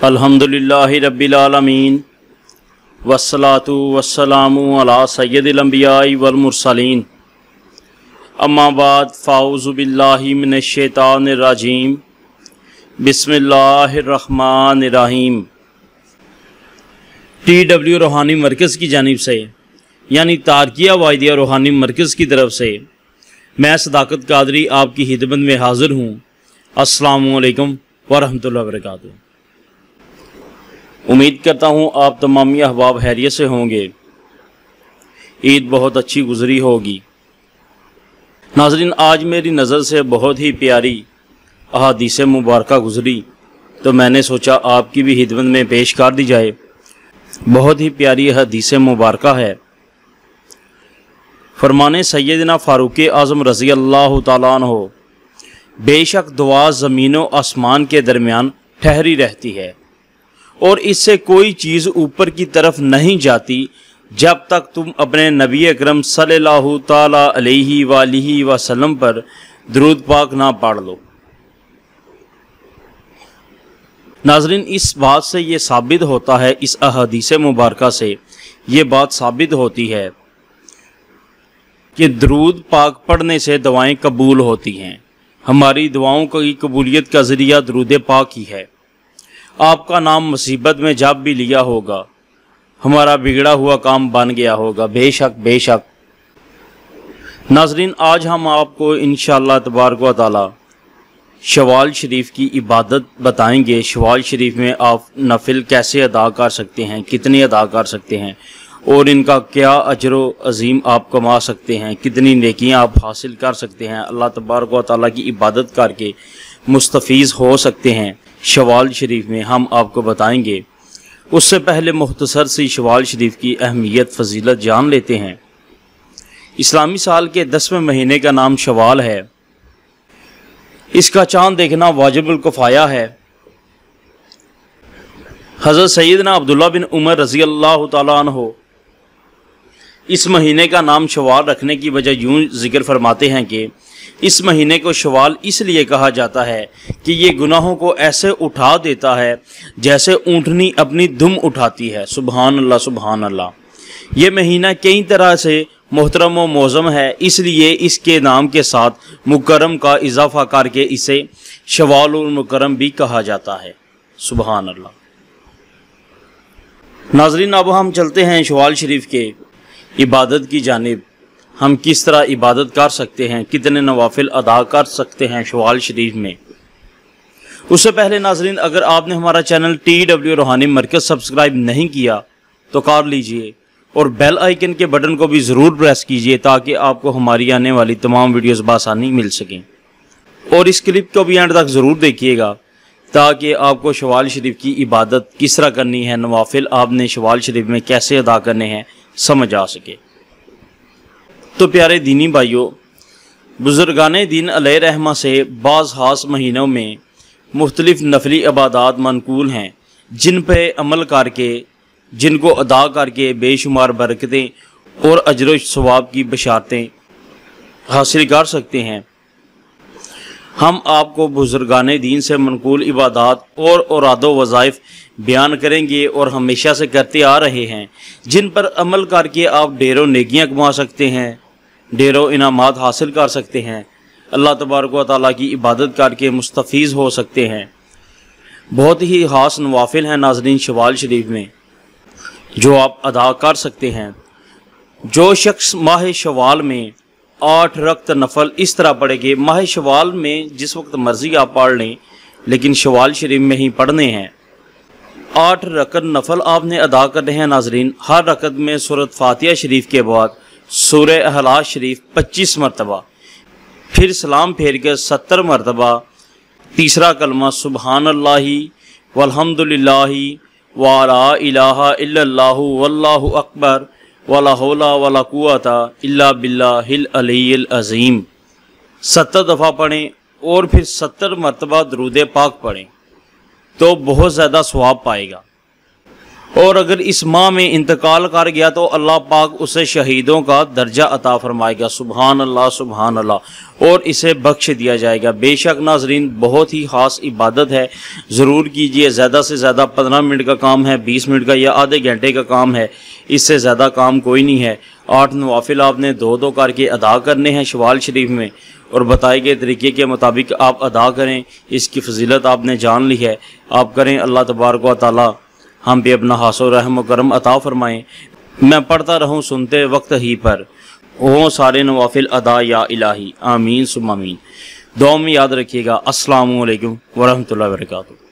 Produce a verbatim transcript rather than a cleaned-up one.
الحمدللہ رب العالمین والصلاة والسلام علی سید الانبیاء والمرسلین اما بعد فاعوذ باللہ من الشیطان الرجیم بسم اللہ الرحمن الرحیم۔ ٹی ڈبلیو روحانی مرکز کی جانب سے یعنی تارکیہ واحدیہ روحانی مرکز کی طرف سے میں صداقت قادری آپ کی خدمت میں حاضر ہوں۔ السلام علیکم ورحمۃ اللہ وبرکاتہ۔ امید کرتا ہوں آپ تمامی احباب خیریت سے ہوں گے، عید بہت اچھی گزری ہوگی۔ ناظرین، آج میری نظر سے بہت ہی پیاری احادیث مبارکہ گزری تو میں نے سوچا آپ کی بھی خدمت میں پیش کر دی جائے۔ بہت ہی پیاری احادیث مبارکہ ہے۔ فرمان سیدنا فاروق اعظم رضی اللہ تعالیٰ عنہ، بے شک دعا زمین و آسمان کے درمیان ٹھہری رہتی ہے اور اس سے کوئی چیز اوپر کی طرف نہیں جاتی جب تک تم اپنے نبی اکرم صلی اللہ تعالیٰ علیہ وآلہ وسلم پر درود پاک نہ پڑھ لو۔ ناظرین، اس بات سے یہ ثابت ہوتا ہے، اس احادیث مبارکہ سے یہ بات ثابت ہوتی ہے کہ درود پاک پڑھنے سے دعائیں قبول ہوتی ہیں۔ ہماری دعاؤں کی قبولیت کا ذریعہ درود پاک ہی ہے۔ آپ کا نام مصیبت میں جب بھی لیا ہوگا، ہمارا بگڑا ہوا کام بن گیا ہوگا، بے شک بے شک۔ ناظرین، آج ہم آپ کو انشاءاللہ تبارک و تعالی شوال شریف کی عبادت بتائیں گے۔ شوال شریف میں آپ نفل کیسے ادا کر سکتے ہیں، کتنی ادا کر سکتے ہیں اور ان کا کیا اجر و عظیم آپ کما سکتے ہیں، کتنی نیکیاں آپ حاصل کر سکتے ہیں، اللہ تبارک و تعالیٰ کی عبادت کر کے مستفیض ہو سکتے ہیں، شوال شریف میں ہم آپ کو بتائیں گے۔ اس سے پہلے مختصر سی شوال شریف کی اہمیت فضیلت جان لیتے ہیں۔ اسلامی سال کے دسویں مہینے کا نام شوال ہے۔ اس کا چاند دیکھنا واجب الکفایہ ہے۔ حضرت سیدنا عبداللہ بن عمر رضی اللہ تعالیٰ عنہ اس مہینے کا نام شوال رکھنے کی وجہ یوں ذکر فرماتے ہیں کہ اس مہینے کو شوال اس لیے کہا جاتا ہے کہ یہ گناہوں کو ایسے اٹھا دیتا ہے جیسے اونٹنی اپنی دم اٹھاتی ہے۔ سبحان اللہ سبحان اللہ۔ یہ مہینہ کئی طرح سے محترم و معظم ہے، اس لیے اس کے نام کے ساتھ مکرم کا اضافہ کر کے اسے شوال المکرم بھی کہا جاتا ہے۔ سبحان اللہ۔ ناظرین، اب ہم چلتے ہیں شوال شریف کے عبادت کی جانب۔ ہم کس طرح عبادت کر سکتے ہیں، کتنے نوافل ادا کر سکتے ہیں شوال شریف میں۔ اس سے پہلے ناظرین، اگر آپ نے ہمارا چینل ٹی ڈبلیو روحانی مرکز سبسکرائب نہیں کیا تو کر لیجئے اور بیل آئیکن کے بٹن کو بھی ضرور پریس کیجئے تاکہ آپ کو ہماری آنے والی تمام ویڈیوز بآسانی مل سکیں، اور اس کلپ کو بھی اینڈ تک ضرور دیکھیے گا تاکہ آپ کو شوال شریف کی عبادت کس طرح کرنی ہے، نوافل آپ نے شوال شریف میں کیسے ادا کرنے ہیں سمجھ آ سکے۔ تو پیارے دینی بھائیوں، بزرگان دین علیہ رحمہ سے بعض خاص مہینوں میں مختلف نفلی عبادات منقول ہیں جن پہ عمل کر کے، جن کو ادا کر کے بے شمار برکتیں اور اجر و ثواب کی بشارتیں حاصل کر سکتے ہیں۔ ہم آپ کو بزرگان دین سے منقول عبادات اور اوراد و وظائف بیان کریں گے اور ہمیشہ سے کرتے آ رہے ہیں، جن پر عمل کر کے آپ ڈھیروں نیکیاں کما سکتے ہیں، ڈھیروں انعامات حاصل کر سکتے ہیں، اللہ تبارک و تعالیٰ کی عبادت کر کے مستفیض ہو سکتے ہیں۔ بہت ہی خاص نوافل ہیں ناظرین شوال شریف میں جو آپ ادا کر سکتے ہیں۔ جو شخص ماہ شوال میں آٹھ رکعت نفل اس طرح پڑھے گے، ماہ شوال میں جس وقت مرضی آپ پڑھ لیں لیکن شوال شریف میں ہی پڑھنے ہیں۔ آٹھ رکعت نفل آپ نے ادا کرنے ہیں ناظرین۔ ہر رکعت میں سورۃ فاتحہ شریف کے بعد سورہ اخلاص شریف پچیس مرتبہ، پھر سلام پھیر کے ستر مرتبہ تیسرا کلمہ سبحان اللہ والحمد للہ ولا الہ الا اللہ واللہ اکبر ولا حول ولا قوت الا باللہ العلی العظیم ستر دفعہ پڑھیں اور پھر ستر مرتبہ درود پاک پڑھیں تو بہت زیادہ ثواب پائے گا۔ اور اگر اس ماہ میں انتقال کر گیا تو اللہ پاک اسے شہیدوں کا درجہ عطا فرمائے گا۔ سبحان اللہ سبحان اللہ، اور اسے بخش دیا جائے گا۔ بے شک ناظرین بہت ہی خاص عبادت ہے، ضرور کیجئے۔ زیادہ سے زیادہ پندرہ منٹ کا کام ہے، بیس منٹ کا یا آدھے گھنٹے کا کام ہے، اس سے زیادہ کام کوئی نہیں ہے۔ آٹھ نوافل آپ نے دو دو کر کے ادا کرنے ہیں شوال شریف میں، اور بتائے گئے طریقے کے مطابق آپ ادا کریں۔ اس کی فضیلت آپ نے جان لی ہے، آپ کریں۔ اللہ تبارک و تعالی ہم بھی اپنا حاص و رحم و کرم عطا فرمائیں۔ میں پڑھتا رہوں سنتے وقت ہی پر، ہوں سارے نوافل ادا یا الہی، آمین ثم آمین۔ دعا میں یاد رکھیے گا۔ السلام علیکم ورحمۃ اللہ وبرکاتہ۔